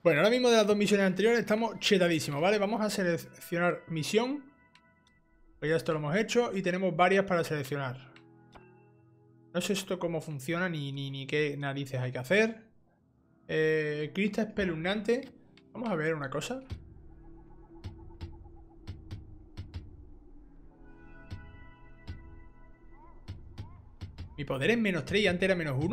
Bueno, ahora mismo de las dos misiones anteriores estamos chetadísimos, ¿vale? Vamos a seleccionar misión. Pues ya esto lo hemos hecho y tenemos varias para seleccionar. No sé esto cómo funciona ni qué narices hay que hacer. Crista espeluznante. Vamos a ver una cosa. Mi poder es -3 y antes era -1.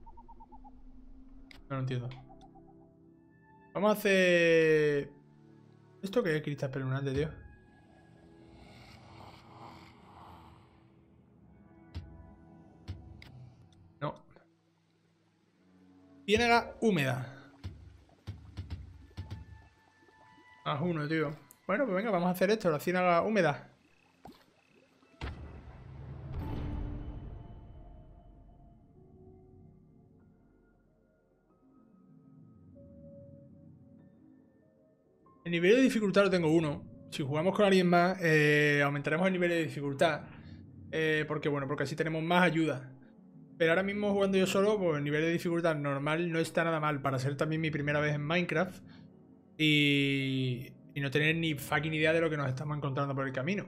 No lo entiendo. Vamos a hacer... ¿Esto qué es crista espeluznante, tío? No. Ciénaga húmeda. +1, tío. Bueno, pues venga, vamos a hacer esto, la ciénaga húmeda. El nivel de dificultad lo tengo 1. Si jugamos con alguien más, aumentaremos el nivel de dificultad. Porque bueno, porque así tenemos más ayuda. Pero ahora mismo jugando yo solo, pues el nivel de dificultad normal no está nada mal para ser también mi primera vez en Minecraft. Y no tener ni fucking idea de lo que nos estamos encontrando por el camino.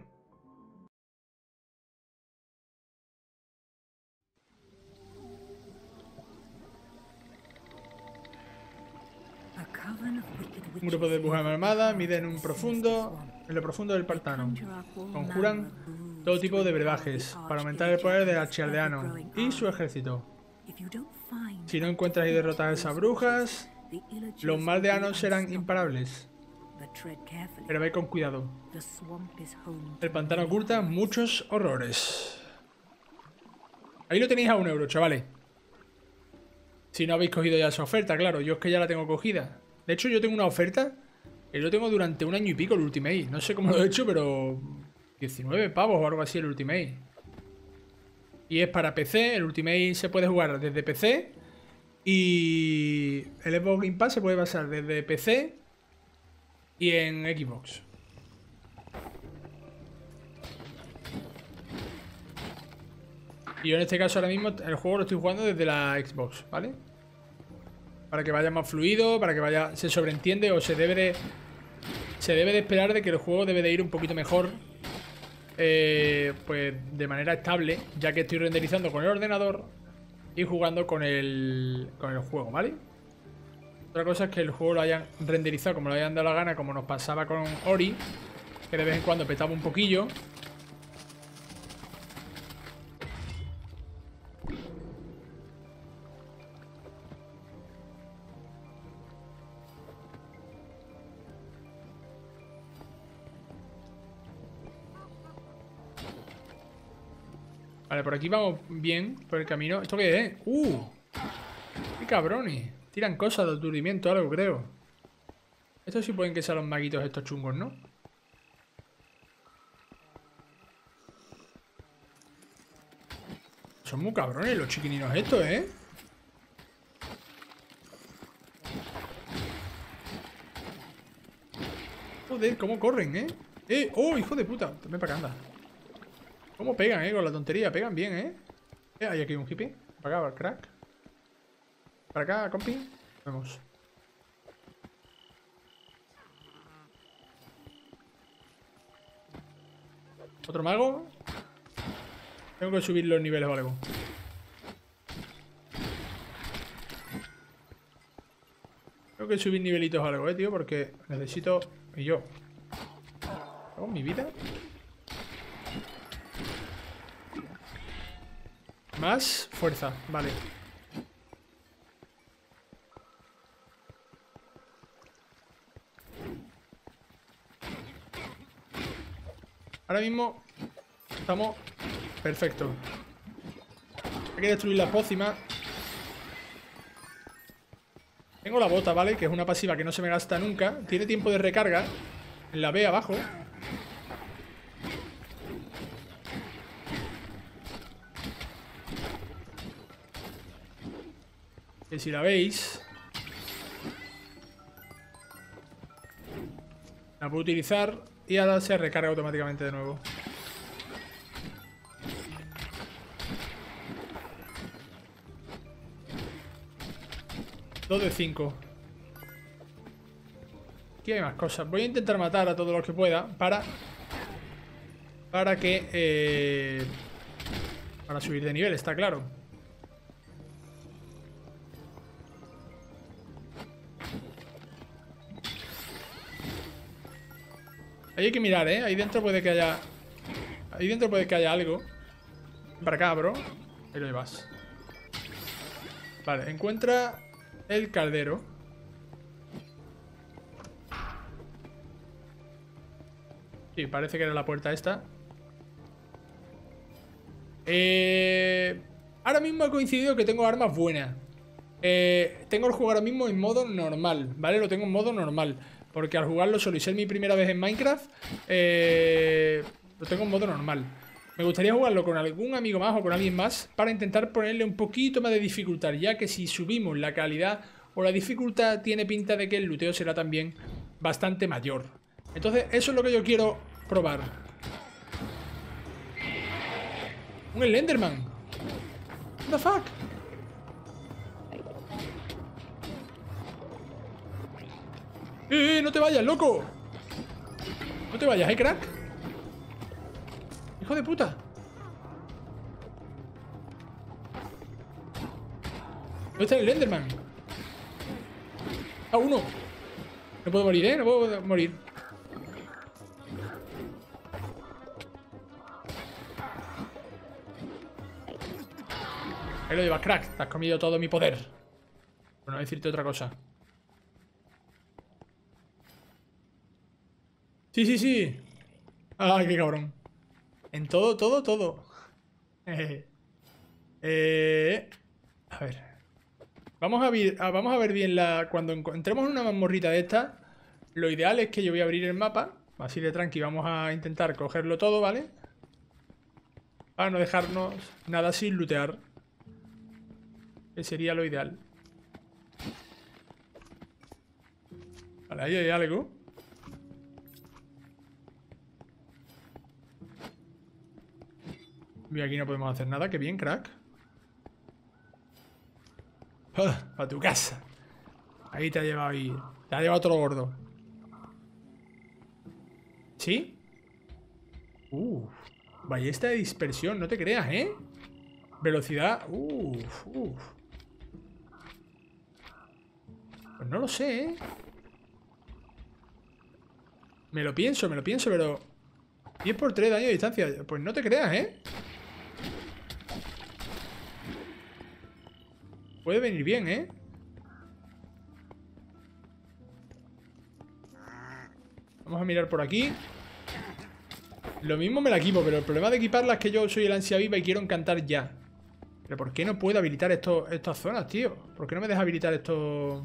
Un grupo de brujas armadas mide en lo profundo del pantano. Conjuran todo tipo de brebajes para aumentar el poder del archialdeano y su ejército. Si no encuentras y derrotas a esas brujas, los maldeanos serán imparables. Pero ve con cuidado. El pantano oculta muchos horrores. Ahí lo tenéis a 1 euro, chavales. Si no habéis cogido ya esa oferta, claro. Yo es que ya la tengo cogida. De hecho, yo tengo una oferta que lo tengo durante 1 año y pico el Ultimate. No sé cómo lo he hecho, pero 19 pavos o algo así el Ultimate. Y es para PC. El Ultimate se puede jugar desde PC. Y el Xbox Game Pass se puede pasar desde PC y en Xbox. Y yo en este caso ahora mismo el juego lo estoy jugando desde la Xbox, ¿vale? Para que vaya más fluido, para que vaya... Se sobreentiende o se debe de esperar de que el juego debe de ir un poquito mejor. Pues de manera estable, ya que estoy renderizando con el ordenador y jugando con el juego, ¿vale? Otra cosa es que el juego lo hayan renderizado como lo hayan dado la gana, como nos pasaba con Ori, que de vez en cuando petaba un poquillo. Vale, por aquí vamos bien, por el camino. ¿Esto qué es? ¡Qué cabrones! Tiran cosas de aturdimiento, algo, creo. Estos sí pueden que sean los maguitos estos chungos, ¿no? Son muy cabrones los chiquininos estos, ¿eh? Joder, cómo corren, ¿eh? ¡Oh, hijo de puta! Ven para acá, anda. ¿Cómo pegan, con la tontería? Pegan bien, hay aquí un hippie. Para acá, crack. Para acá, compi. Vamos. Otro mago. Tengo que subir los niveles o algo. Tengo que subir nivelitos o algo, tío, porque necesito... Y yo... ¿Hago mi vida? Más fuerza, vale. Ahora mismo estamos perfectos. Hay que destruir las pócimas. Tengo la bota, ¿vale? Que es una pasiva que no se me gasta nunca. Tiene tiempo de recarga. En la B abajo. Que si la veis, la puedo utilizar y ahora se recarga automáticamente de nuevo. Dos de 5. Aquí hay más cosas. Voy a intentar matar a todos los que pueda para que... para subir de nivel, está claro. Ahí hay que mirar, ¿eh? Ahí dentro puede que haya... Ahí dentro puede que haya algo. Para acá, bro. Ahí lo llevas. Vale, encuentra el caldero. Sí, parece que era la puerta esta. Ahora mismo ha coincidido que tengo armas buenas. Tengo el juego ahora mismo en modo normal, ¿vale? Lo tengo en modo normal. Porque al jugarlo solo y ser mi primera vez en Minecraft, lo tengo en modo normal. Me gustaría jugarlo con algún amigo más o con alguien más para intentar ponerle un poquito más de dificultad, ya que si subimos la calidad o la dificultad, tiene pinta de que el looteo será también bastante mayor. Entonces, eso es lo que yo quiero probar. Un Slenderman. What the fuck? No te vayas, loco. No te vayas, crack. Hijo de puta. ¿Dónde está el Slenderman? Ah, uno. No puedo morir, no puedo morir. Ahí lo llevas, crack. Te has comido todo mi poder. Por no decirte otra cosa. Sí, sí, sí. Ay, qué cabrón. En todo, todo, todo. A ver. Vamos a ver bien la... Cuando entremos en una mazmorrita de esta, lo ideal es que yo voy a abrir el mapa. Así de tranqui, vamos a intentar cogerlo todo, ¿vale? Para no dejarnos nada sin lootear. Que sería lo ideal. Vale, ahí hay algo. Y aquí no podemos hacer nada. Qué bien, crack. Para tu casa. Ahí te ha llevado ahí. Te ha llevado otro gordo. ¿Sí? Ballesta de dispersión. No te creas, ¿eh? Velocidad. Pues no lo sé, ¿eh? Me lo pienso, pero... 10 por 3 daño de distancia. Pues no te creas, ¿eh? Puede venir bien, ¿eh? Vamos a mirar por aquí. Lo mismo me la equipo, pero el problema de equiparla es que yo soy el ansia viva y quiero encantar ya. Pero ¿por qué no puedo habilitar estas zonas, tío? ¿Por qué no me deja habilitar esto?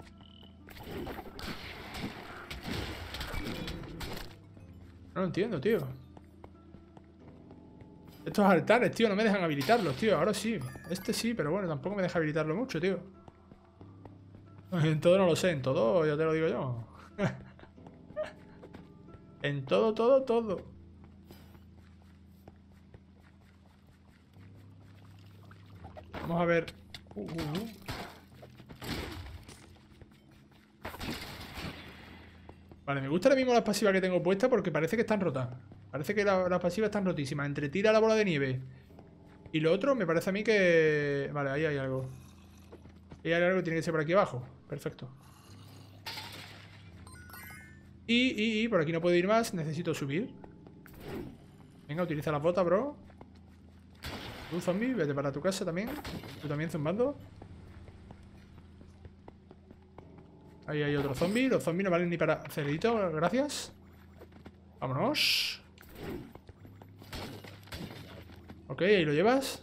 No lo entiendo, tío. Estos altares, tío, no me dejan habilitarlos, tío. Ahora sí. Este sí, pero bueno, tampoco me deja habilitarlo mucho, tío. En todo no lo sé, en todo ya te lo digo yo. En todo, todo, todo. Vamos a ver. Vale, me gusta ahora mismo las pasivas que tengo puestas porque parece que están rotas. Parece que las pasivas están rotísimas. Entre tira la bola de nieve y lo otro, me parece a mí que... Vale, ahí hay algo. Ahí hay algo que tiene que ser por aquí abajo. Perfecto. Y por aquí no puedo ir más. Necesito subir. Venga, utiliza las botas, bro. Tú, zombie, vete para tu casa también. Tú también zumbando. Ahí hay otro zombie. Los zombies no valen ni para cerebrito. Gracias. Vámonos. Ok, ahí lo llevas.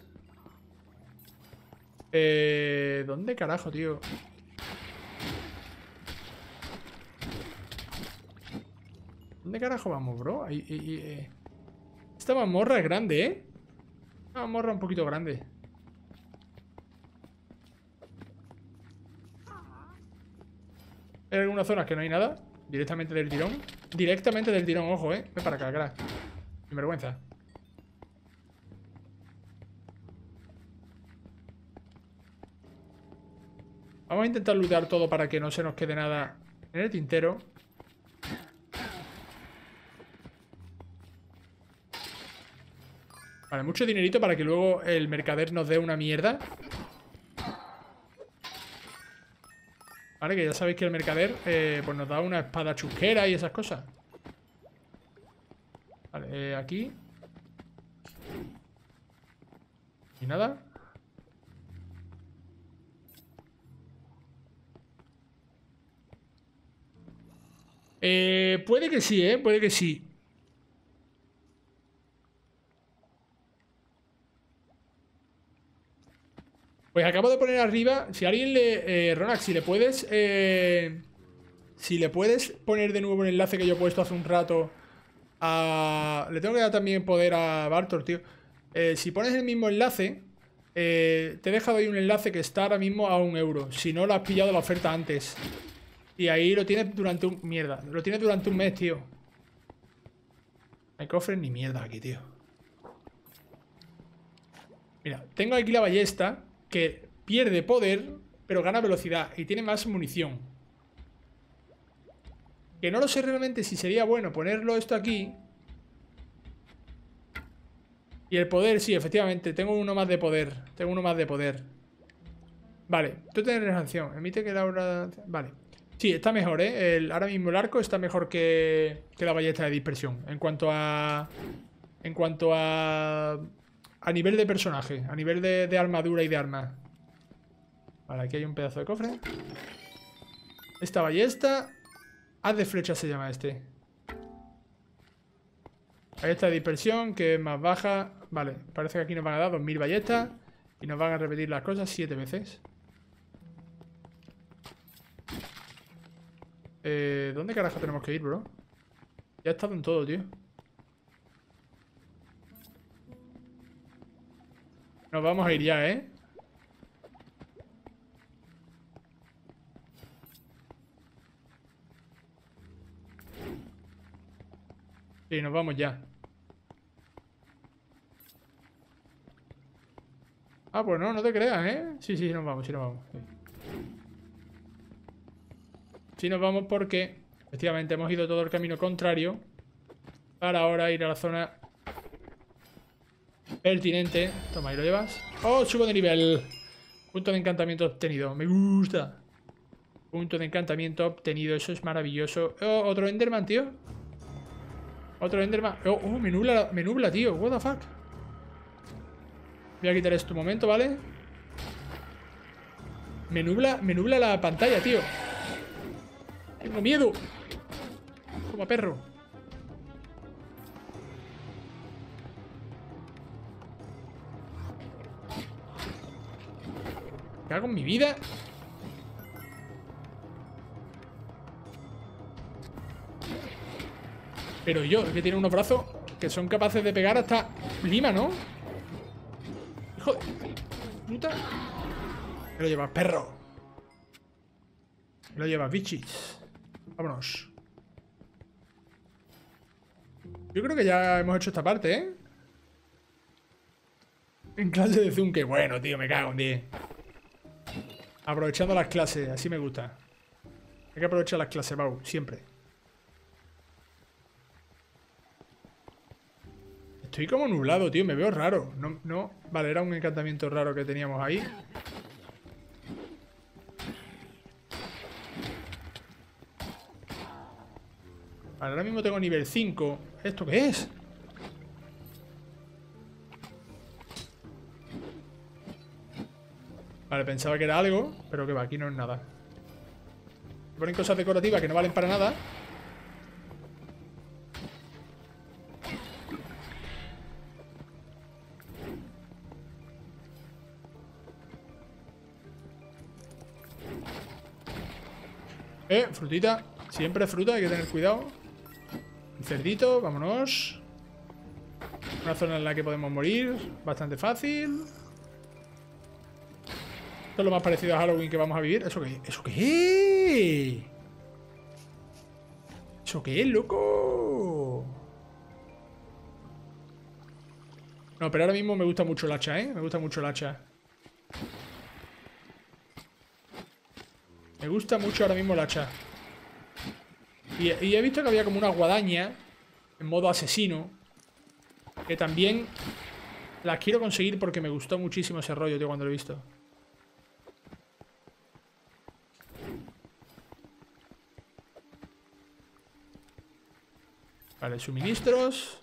¿Dónde carajo, tío? ¿Dónde carajo vamos, bro? Esta mazmorra es grande, ¿eh? Una mazmorra un poquito grande. Hay algunas zonas que no hay nada. Directamente del tirón. Directamente del tirón, ojo, ¿eh? Ven para acá, crack. Sin vergüenza. Vamos a intentar lootear todo para que no se nos quede nada en el tintero. Vale, mucho dinerito para que luego el mercader nos dé una mierda. Vale, que ya sabéis que el mercader pues nos da una espada chusquera y esas cosas. Vale, aquí. Y nada. Puede que sí, puede que sí. Pues acabo de poner arriba. Si alguien le... Ronak, si le puedes... si le puedes poner de nuevo el enlace que yo he puesto hace un rato a... Le tengo que dar también poder a Bartor, tío. Si pones el mismo enlace... te he dejado ahí un enlace que está ahora mismo a 1 euro. Si no lo has pillado la oferta antes. Y ahí lo tienes durante un... Mierda. Lo tienes durante un mes, tío. No hay cofres ni mierda aquí, tío. Mira, tengo aquí la ballesta que pierde poder, pero gana velocidad y tiene más munición. Que no lo sé realmente si sería bueno ponerlo esto aquí. Y el poder, sí, efectivamente, tengo uno más de poder. Tengo uno más de poder. Vale, tú tienes reacción. Emite que la hora... Vale. Sí, está mejor, ¿eh? Ahora mismo el arco está mejor que la ballesta de dispersión. En cuanto a... A nivel de personaje, a nivel de armadura y de armas. Vale, aquí hay un pedazo de cofre. Esta ballesta. Haz de flecha se llama este. Ballesta de dispersión, que es más baja. Vale, parece que aquí nos van a dar 2000 ballestas. Y nos van a repetir las cosas 7 veces. ¿Dónde carajo tenemos que ir, bro? Ya he estado en todo, tío. Nos vamos a ir ya, ¿eh? Sí, nos vamos ya. Ah, pues no, no te creas, ¿eh? Sí, sí, nos vamos, sí nos vamos. Sí. Sí nos vamos porque, efectivamente, hemos ido todo el camino contrario para ahora ir a la zona pertinente. Toma, ahí lo llevas. ¡Oh, subo de nivel! Punto de encantamiento obtenido. Me gusta. Punto de encantamiento obtenido. Eso es maravilloso. Oh, otro Enderman, tío. Otro Enderman. Oh, me nubla, tío. What the fuck. Voy a quitar esto un momento, ¿vale? Me nubla la pantalla, tío. Tengo miedo. Como perro. ¿Qué hago en mi vida? Pero yo, que tiene unos brazos que son capaces de pegar hasta Lima, ¿no? Hijo de puta. Me lo llevas, perro. Me lo llevas, bichis. Vámonos. Yo creo que ya hemos hecho esta parte, ¿eh? En clase de Zoom, que bueno, tío, me cago en 10. Aprovechando las clases, así me gusta. Hay que aprovechar las clases, Bau, siempre. Estoy como nublado, tío, me veo raro. No. Vale, era un encantamiento raro que teníamos ahí. Vale, ahora mismo tengo nivel 5. ¿Esto qué es? Vale, pensaba que era algo, pero que va, aquí no es nada. Me ponen cosas decorativas que no valen para nada. Frutita. Siempre fruta, hay que tener cuidado. Un cerdito, vámonos. Una zona en la que podemos morir. Bastante fácil. Esto es lo más parecido a Halloween que vamos a vivir. ¿Eso qué? ¿Eso qué es? ¿Eso qué es, loco? No, pero ahora mismo me gusta mucho el hacha, ¿eh? Me gusta mucho el hacha. Me gusta mucho ahora mismo el hacha. Y he visto que había como una guadaña en modo asesino, que también Las quiero conseguir porque me gustó muchísimo ese rollo, tío, cuando lo he visto. Vale, suministros.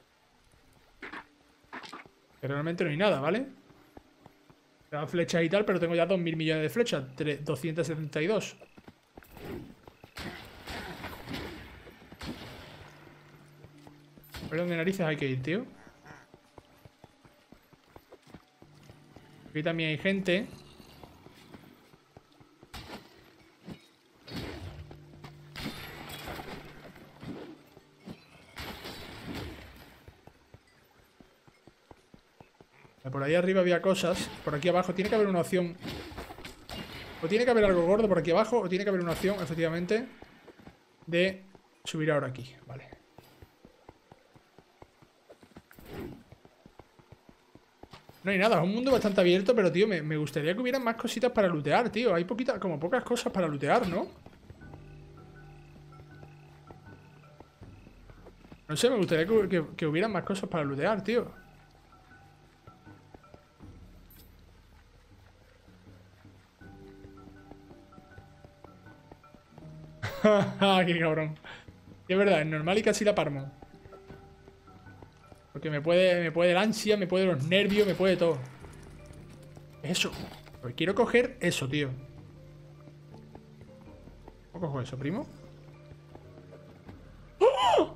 Que realmente no hay nada, ¿vale? Me dan flechas y tal, pero tengo ya 2.000 millones de flechas. 272. A ver dónde narices hay que ir, tío. Aquí también hay gente. Por ahí arriba había cosas. Por aquí abajo tiene que haber una opción. O tiene que haber algo gordo por aquí abajo, o tiene que haber una opción, efectivamente, de subir ahora aquí. Vale. No hay nada, es un mundo bastante abierto, pero, tío, me gustaría que hubieran más cositas para lootear, tío. Hay poquitas, como pocas cosas para lootear, ¿no? No sé, me gustaría que hubieran más cosas para lootear, tío. Qué cabrón. Es verdad, es normal y casi la parmo. Porque me puede la ansia, me puede los nervios, me puede todo. Eso. Pues quiero coger eso, tío. ¿Cómo cojo eso, primo? ¡Oh!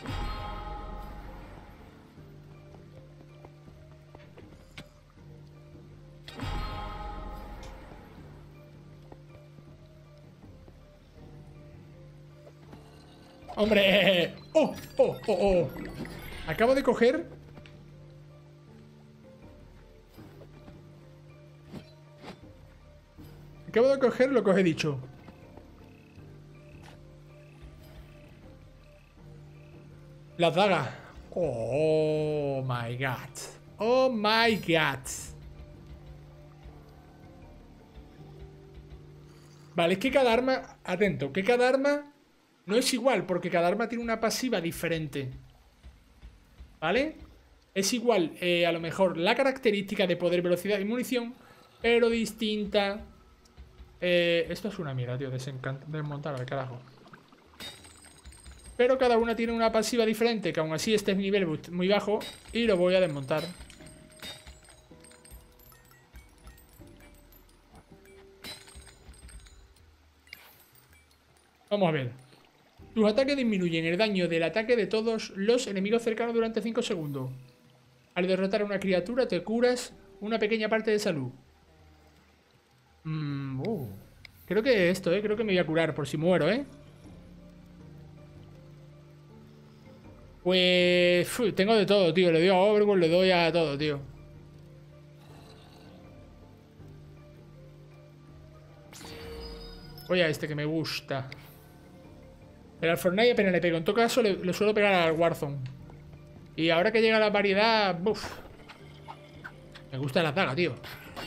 ¡Hombre! ¡Oh! ¡Oh! ¡Oh! ¡Oh! Acabo de coger... Acabo de coger lo que os he dicho. Las dagas. Oh my god. Oh my god. Vale, es que cada arma... Atento, que cada arma no es igual, porque cada arma tiene una pasiva diferente. ¿Vale? Es igual, a lo mejor, la característica de poder, velocidad y munición, pero distinta. Esto es una mierda, tío. Desmontar al carajo. Pero cada una tiene una pasiva diferente, que aún así este es nivel muy bajo, y lo voy a desmontar. Vamos a ver. Tus ataques disminuyen el daño del ataque de todos los enemigos cercanos durante 5 segundos. Al derrotar a una criatura te curas una pequeña parte de salud. Creo que esto, creo que me voy a curar por si muero, Pues... tengo de todo, tío. Le doy a Overworld, le doy a todo, tío. Voy a este que me gusta. Pero al Fortnite apenas le pego. En todo caso, le suelo pegar al Warzone. Y ahora que llega la variedad... Uf. Me gusta la daga, tío.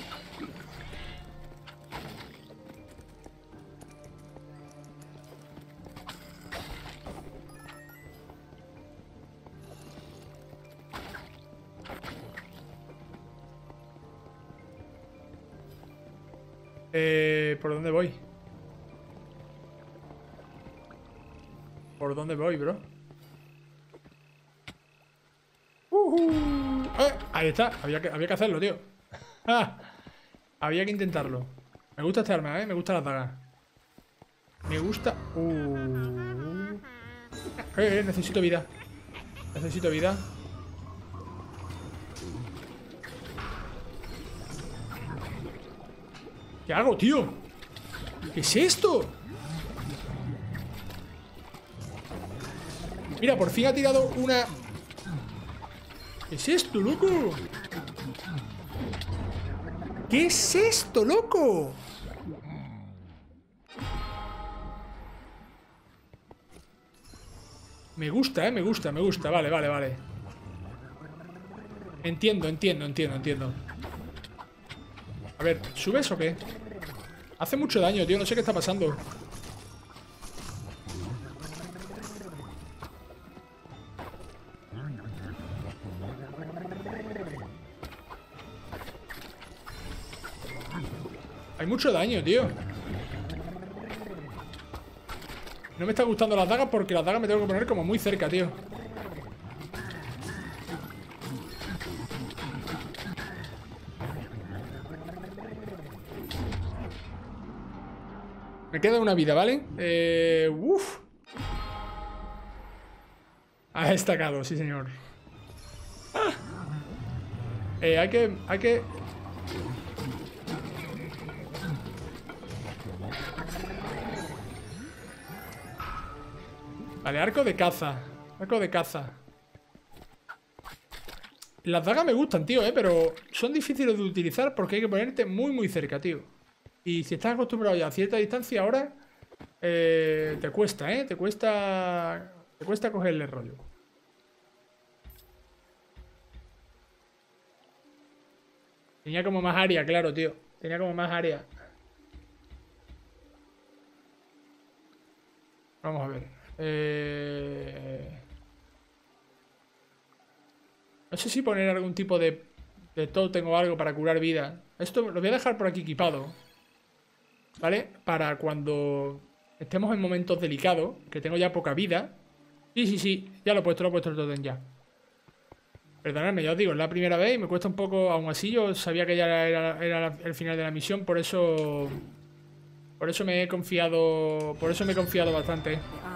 ¿Por dónde voy? ¿Por dónde voy, bro? Ahí está. Había que hacerlo, tío. Había que intentarlo. Me gusta este arma, me gusta la daga. Me gusta... necesito vida. Necesito vida. ¿Qué hago, tío? ¿Qué es esto? Mira, por fin ha tirado una... ¿Qué es esto, loco? ¿Qué es esto, loco? Me gusta, me gusta, me gusta. Vale, vale, vale. Entiendo. A ver, ¿subes o qué? Hace mucho daño, tío. No sé qué está pasando. Hay mucho daño, tío. No me están gustando las dagas porque las dagas me tengo que poner como muy cerca, tío. Me queda una vida, ¿vale? Uff. Ha destacado, sí señor. ¡Ah! Hay que... Vale, arco de caza. Arco de caza. Las dagas me gustan, tío, pero son difíciles de utilizar porque hay que ponerte muy, muy cerca, tío. Y si estás acostumbrado ya a cierta distancia ahora, te cuesta, ¿eh? Te cuesta cogerle el rollo. Tenía como más área, claro, tío. Tenía como más área. Vamos a ver. No sé si poner algún tipo de tótem o algo para curar vida. Esto lo voy a dejar por aquí equipado, ¿vale? Para cuando estemos en momentos delicados, que tengo ya poca vida. Sí, ya lo he puesto el tótem ya. Perdonadme, ya os digo, es la primera vez y me cuesta un poco. Aún así yo sabía que ya era el final de la misión, por eso me he confiado. Por eso me he confiado bastante.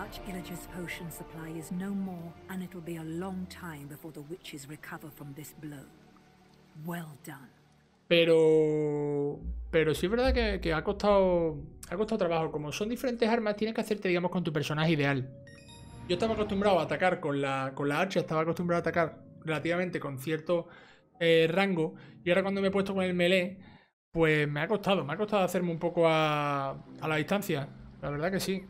Pero sí es verdad que ha costado trabajo. Como son diferentes armas, tienes que hacerte, digamos, con tu personaje ideal. Yo estaba acostumbrado a atacar con la hacha, estaba acostumbrado a atacar relativamente con cierto rango. Y ahora cuando me he puesto con el melee, pues me ha costado hacerme un poco a la distancia. La verdad que sí.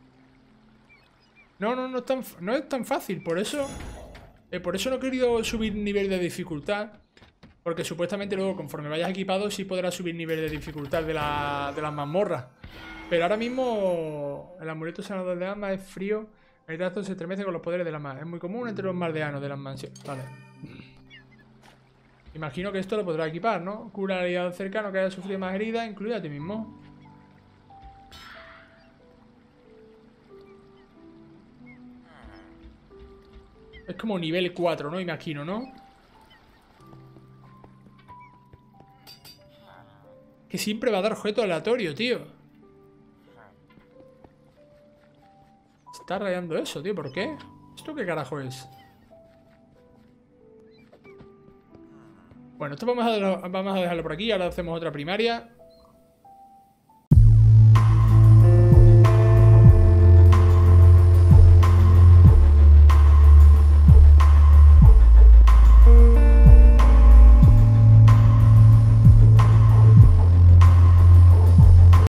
No es tan fácil. Por eso no he querido subir nivel de dificultad. Porque supuestamente luego, conforme vayas equipado, sí podrás subir nivel de dificultad de las mazmorras. Pero ahora mismo el amuleto sanador de alma es frío. El trazo se estremece con los poderes de la mar. Es muy común entre los mardeanos de las mansiones. Vale. Imagino que esto lo podrás equipar, ¿no? Cura al aliado cercano que haya sufrido más heridas, incluida a ti mismo. Es como nivel 4, ¿no? Imagino, ¿no? Que siempre va a dar objeto aleatorio, tío. Está rayando eso, tío. ¿Por qué? ¿Esto qué carajo es? Bueno, esto vamos a dejarlo por aquí. Ahora hacemos otra primaria.